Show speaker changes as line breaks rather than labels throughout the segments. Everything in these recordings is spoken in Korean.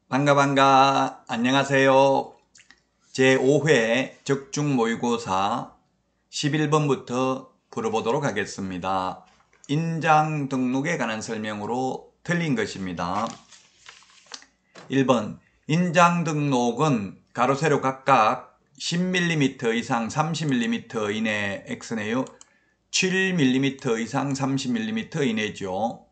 반가 안녕하세요. 제5회 적중모의고사 11번부터 풀어보도록 하겠습니다. 인장 등록에 관한 설명으로 틀린 것입니다. 1번 인장 등록은 가로 세로 각각 10mm 이상 30mm 이내 X네요. 7mm 이상 30mm 이내죠.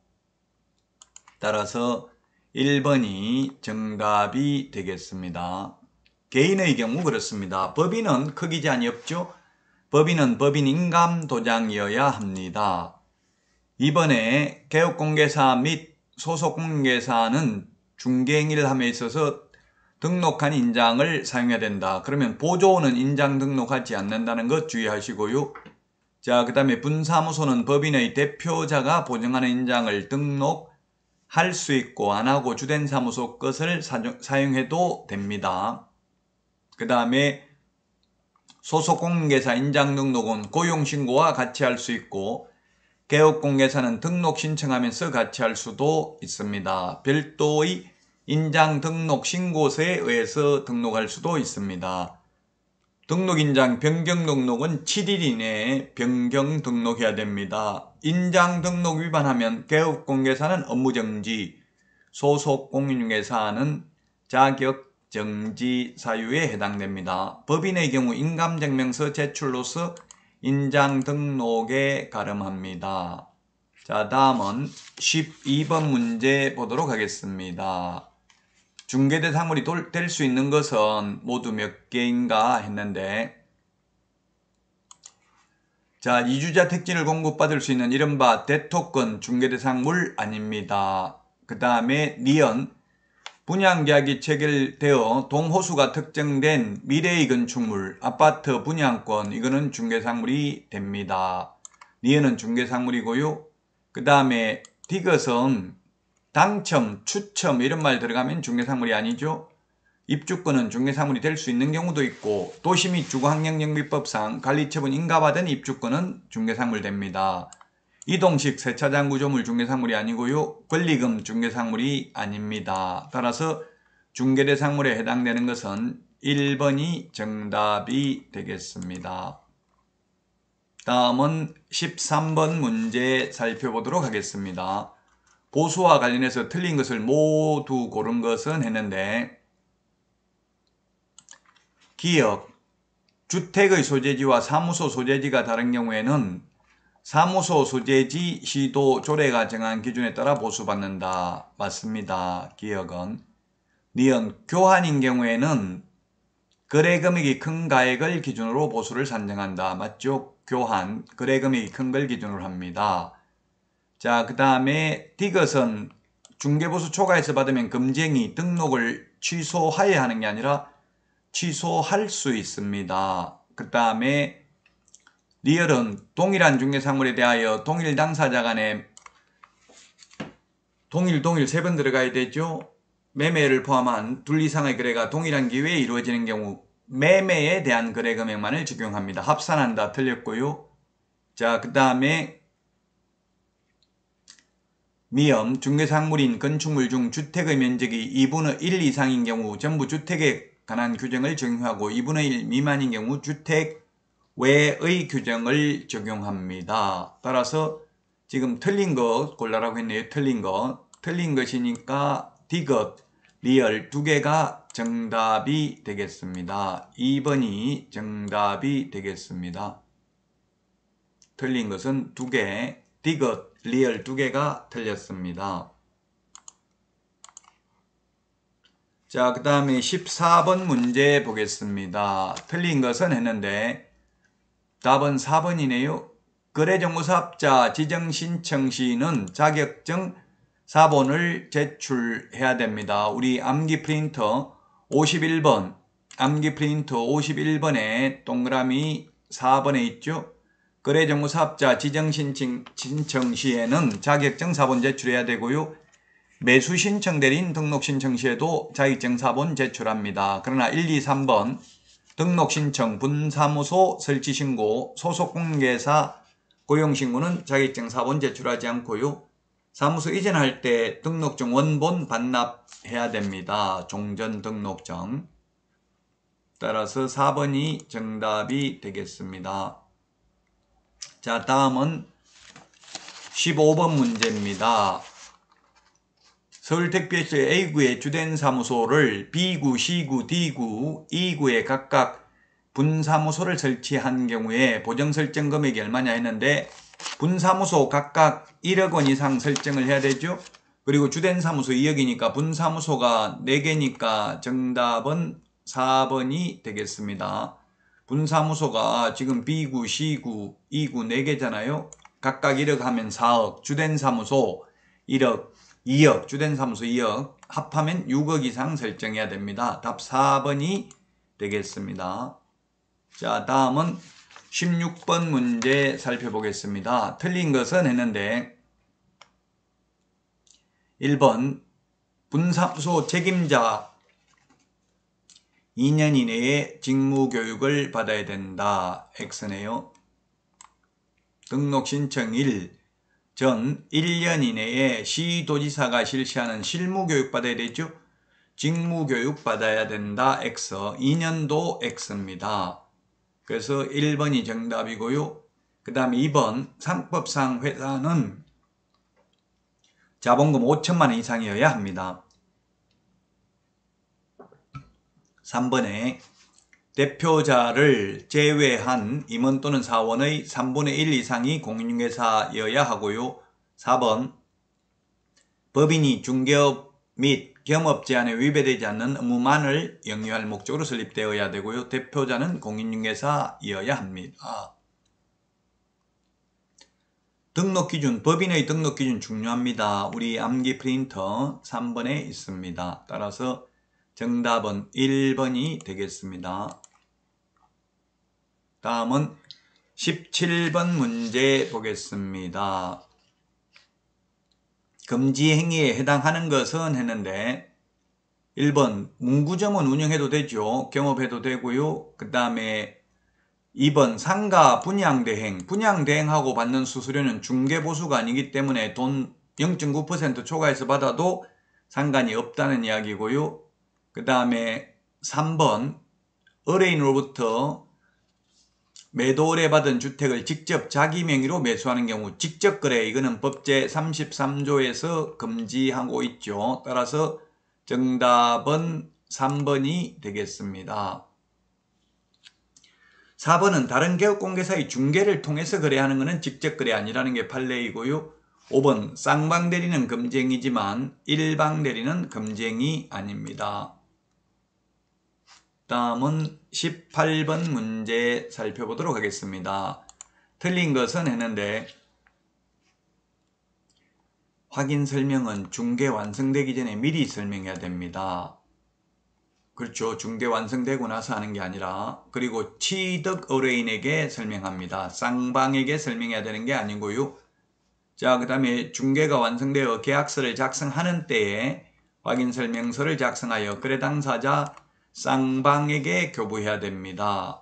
따라서 1번이 정답이 되겠습니다. 개인의 경우 그렇습니다. 법인은 크기 제한이 없죠. 법인은 법인 인감도장이어야 합니다. 2번에 개업공개사 및 소속공개사는 중개행위를 함에 있어서 등록한 인장을 사용해야 된다. 그러면 보조원은 인장 등록하지 않는다는 것 주의하시고요. 자, 그 다음에 분사무소는 법인의 대표자가 보증하는 인장을 등록할 수 있고 안하고 주된 사무소 것을 사용해도 됩니다. 그 다음에 소속공개사 인장등록은 고용신고와 같이 할 수 있고 개업공개사는 등록 신청하면서 같이 할 수도 있습니다. 별도의 인장등록신고서에 의해서 등록할 수도 있습니다. 등록인장 변경등록은 7일 이내에 변경 등록해야 됩니다. 인장등록 위반하면 개업공개사는 업무정지, 소속공인중개사는 자격정지 사유에 해당됩니다. 법인의 경우 인감증명서 제출로서 인장등록에 가름합니다. 자, 다음은 12번 문제 보도록 하겠습니다. 중개대상물이 될 수 있는 것은 모두 몇 개인가 했는데, 자, 이주자 택지를 공급받을 수 있는 이른바 대토권 중개대상물 아닙니다. 그 다음에 니은 분양계약이 체결되어 동호수가 특정된 미래의 건축물, 아파트 분양권, 이거는 중개상물이 됩니다. 니은은 중개상물이고요. 그 다음에 디귿은 당첨, 추첨 이런 말 들어가면 중개상물이 아니죠. 입주권은 중개상물이 될 수 있는 경우도 있고 도시 및 주거환경정비법상 관리처분 인가받은 입주권은 중개상물 됩니다. 이동식 세차장 구조물 중개상물이 아니고요. 권리금 중개상물이 아닙니다. 따라서 중개대상물에 해당되는 것은 1번이 정답이 되겠습니다. 다음은 13번 문제 살펴보도록 하겠습니다. 보수와 관련해서 틀린 것을 모두 고른 것은 했는데, 기역, 주택의 소재지와 사무소 소재지가 다른 경우에는 사무소 소재지 시도 조례가 정한 기준에 따라 보수받는다. 맞습니다. 기역은. 니은, 교환인 경우에는 거래 금액이 큰 가액을 기준으로 보수를 산정한다. 맞죠? 교환, 거래 금액이 큰 걸 기준으로 합니다. 자, 그 다음에 디귿은 중개보수 초과해서 받으면 금쟁이 등록을 취소하여야 하는 게 아니라 취소할 수 있습니다. 그 다음에 리얼은 동일한 중개상물에 대하여 동일 당사자 간에 동일 세 번 들어가야 되죠. 매매를 포함한 둘 이상의 거래가 동일한 기회에 이루어지는 경우 매매에 대한 거래 금액만을 적용합니다. 합산한다 틀렸고요. 자, 그 다음에 미음, 중개상물인 건축물 중 주택의 면적이 2분의 1 이상인 경우 전부 주택에 관한 규정을 적용하고 2분의 1 미만인 경우 주택 외의 규정을 적용합니다. 따라서 지금 틀린 거 골라라고 했네요. 틀린 것이니까 디귿, 리얼 두 개가 정답이 되겠습니다. 2번이 정답이 되겠습니다. 틀린 것은 두 개, 디귿, 리얼 두 개가 틀렸습니다. 자, 그 다음에 14번 문제 보겠습니다. 틀린 것은 했는데 답은 4번이네요. 거래정보사업자 지정신청 시는 자격증 사본을 제출해야 됩니다. 우리 암기 프린터 51번, 암기 프린터 51번에 동그라미 4번에 있죠. 거래정보사업자 지정신청 시에는 자격증 사본 제출해야 되고요. 매수신청 대리인 등록신청 시에도 자격증 사본 제출합니다. 그러나 1, 2, 3번 등록신청, 분사무소 설치신고, 소속공개사 고용신고는 자격증 사본 제출하지 않고요. 사무소 이전할 때 등록증 원본 반납해야 됩니다. 종전 등록증. 따라서 4번이 정답이 되겠습니다. 자, 다음은 15번 문제입니다. 서울특별시 A구의 주된 사무소를 B구, C구, D구, E구에 각각 분사무소를 설치한 경우에 보정 설정 금액이 얼마냐 했는데 분사무소 각각 1억 원 이상 설정을 해야 되죠. 그리고 주된 사무소 2억이니까 분사무소가 4개니까 정답은 4번이 되겠습니다. 분사무소가 지금 B구, C구, E구 4개잖아요. 각각 1억 하면 4억, 주된 사무소 1억, 2억, 주된 사무소 2억, 합하면 6억 이상 설정해야 됩니다. 답 4번이 되겠습니다. 자, 다음은 16번 문제 살펴보겠습니다. 틀린 것은 했는데 1번 분사무소 책임자 2년 이내에 직무교육을 받아야 된다. X네요. 등록 신청 1 전 1년 이내에 시도지사가 실시하는 실무교육 받아야 되죠. 직무교육 받아야 된다. X. 2년도 X입니다. 그래서 1번이 정답이고요. 그 다음에 2번 상법상 회사는 자본금 5천만 원 이상이어야 합니다. 3번에 대표자를 제외한 임원 또는 사원의 3분의 1 이상이 공인중개사여야 하고요. 4번 법인이 중개업 및 겸업 제한에 위배되지 않는 의무만을 영유할 목적으로 설립되어야 되고요. 대표자는 공인중개사여야 합니다. 등록기준, 법인의 등록기준 중요합니다. 우리 암기 프린터 3번에 있습니다. 따라서 정답은 1번이 되겠습니다. 다음은 17번 문제 보겠습니다. 금지 행위에 해당하는 것은 했는데 1번 문구점은 운영해도 되죠. 경업해도 되고요. 그 다음에 2번 상가 분양대행, 분양대행하고 받는 수수료는 중개보수가 아니기 때문에 돈 0.9% 초과해서 받아도 상관이 없다는 이야기고요. 그 다음에 3번 의뢰인으로부터 매도 의뢰받은 주택을 직접 자기 명의로 매수하는 경우 직접거래, 이거는 법제 33조에서 금지하고 있죠. 따라서 정답은 3번이 되겠습니다. 4번은 다른 개업공개사의 중개를 통해서 거래하는 것은 직접거래 아니라는 게 판례이고요. 5번 쌍방대리는 금지행위지만 일방대리는 금지행위 아닙니다. 다음은 18번 문제 살펴보도록 하겠습니다. 틀린 것은 했는데 확인 설명은 중개 완성되기 전에 미리 설명해야 됩니다. 그렇죠. 중개 완성되고 나서 하는 게 아니라. 그리고 취득 의뢰인에게 설명합니다. 쌍방에게 설명해야 되는 게 아니고요. 자, 그 다음에 중개가 완성되어 계약서를 작성하는 때에 확인 설명서를 작성하여 거래 당사자 쌍방에게 교부해야 됩니다.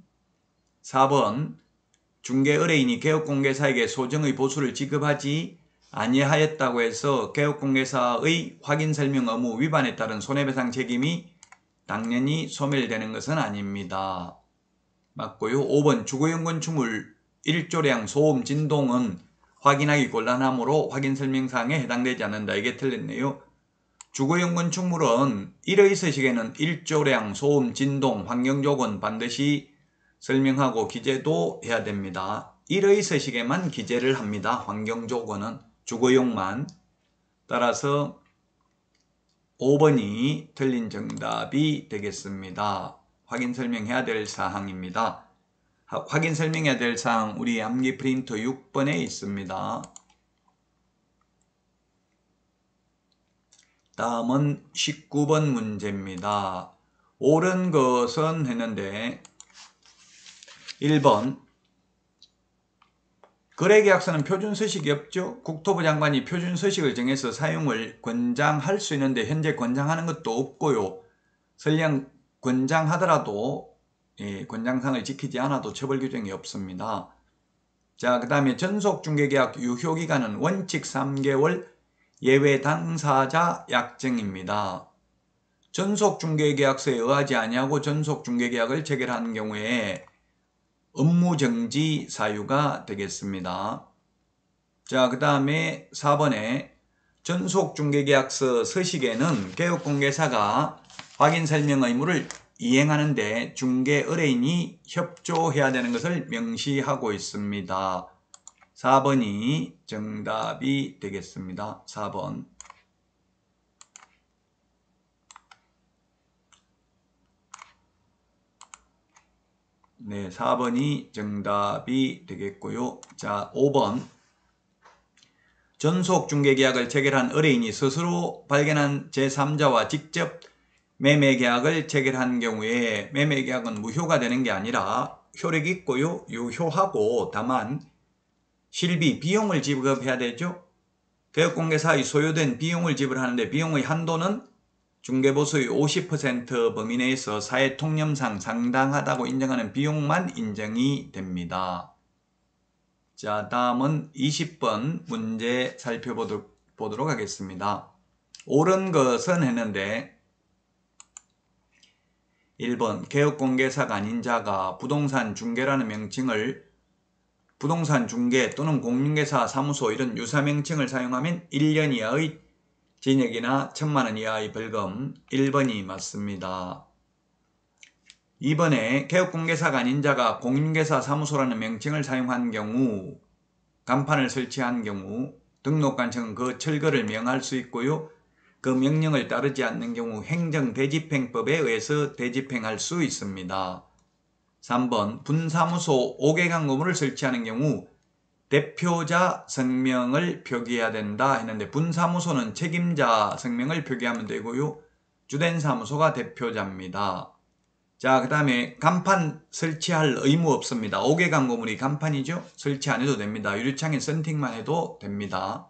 4번 중개 의뢰인이 개업공개사에게 소정의 보수를 지급하지 아니하였다고 해서 개업공개사의 확인설명 의무 위반에 따른 손해배상 책임이 당연히 소멸되는 것은 아닙니다. 맞고요. 5번 주거용 건축물 1조량 소음 진동은 확인하기 곤란하므로 확인설명사항에 해당되지 않는다. 이게 틀렸네요. 주거용 건축물은 1의 서식에는 1조량 소음 진동 환경조건 반드시 설명하고 기재도 해야 됩니다. 1의 서식에만 기재를 합니다. 환경조건은 주거용만. 따라서 5번이 틀린 정답이 되겠습니다. 확인 설명해야 될 사항입니다. 확인 설명해야 될 사항 우리 암기 프린터 6번에 있습니다. 다음은 19번 문제입니다. 옳은 것은 했는데 1번 거래계약서는 표준서식이 없죠. 국토부 장관이 표준서식을 정해서 사용을 권장할 수 있는데 현재 권장하는 것도 없고요. 설령 권장하더라도 권장사항을 지키지 않아도 처벌 규정이 없습니다. 자, 그 다음에 전속중개계약 유효기간은 원칙 3개월, 예외 당사자 약정입니다. 전속중개계약서에 의하지 아니하고 전속중개계약을 체결한 경우에 업무정지 사유가 되겠습니다. 자, 그 다음에 4번에 전속중개계약서 서식에는 개업공개사가 확인설명 의무를 이행하는데 중개 의뢰인이 협조해야 되는 것을 명시하고 있습니다. 4번이 정답이 되겠습니다. 4번. 네, 4번이 정답이 되겠고요. 자, 5번. 전속중개계약을 체결한 의뢰인이 스스로 발견한 제3자와 직접 매매계약을 체결한 경우에 매매계약은 무효가 되는 게 아니라 효력이 있고요. 유효하고 다만 실비, 비용을 지급해야 되죠. 개업공개사의 소요된 비용을 지불하는데 비용의 한도는 중개보수의 50% 범위 내에서 사회통념상 상당하다고 인정하는 비용만 인정이 됩니다. 자, 다음은 20번 문제 살펴보도록 하겠습니다. 옳은 것은 했는데 1번 개업공개사가 아닌 자가 부동산 중개라는 명칭을 부동산 중개 또는 공인중개사 사무소 이런 유사명칭을 사용하면 1년 이하의 징역이나 1,000만원 이하의 벌금. 1번이 맞습니다. 2번에 개업공개사가 아닌 자가 공인중개사 사무소라는 명칭을 사용한 경우 간판을 설치한 경우 등록관청은 그 철거를 명할 수 있고요. 그 명령을 따르지 않는 경우 행정대집행법에 의해서 대집행할 수 있습니다. 3번 분사무소 5개간 건물을 설치하는 경우 대표자 성명을 표기해야 된다 했는데 분사무소는 책임자 성명을 표기하면 되고요. 주된 사무소가 대표자입니다. 자, 그 다음에 간판 설치할 의무 없습니다. 5개간 건물이 간판이죠. 설치 안 해도 됩니다. 유리창에 썬팅만 해도 됩니다.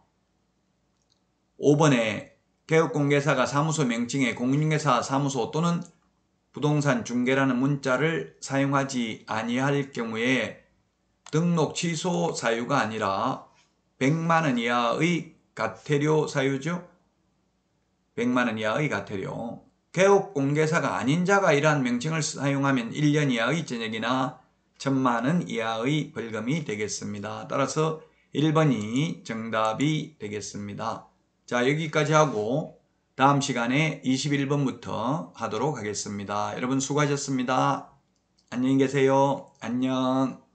5번에 개업공개사가 사무소 명칭에 공인중개사 사무소 또는 부동산 중개라는 문자를 사용하지 아니할 경우에 등록 취소 사유가 아니라 100만원 이하의 과태료 사유죠. 100만원 이하의 과태료. 개업공개사가 아닌 자가 이러한 명칭을 사용하면 1년 이하의 징역이나 1,000만원 이하의 벌금이 되겠습니다. 따라서 1번이 정답이 되겠습니다. 자, 여기까지 하고 다음 시간에 21번부터 하도록 하겠습니다. 여러분 수고하셨습니다. 안녕히 계세요. 안녕.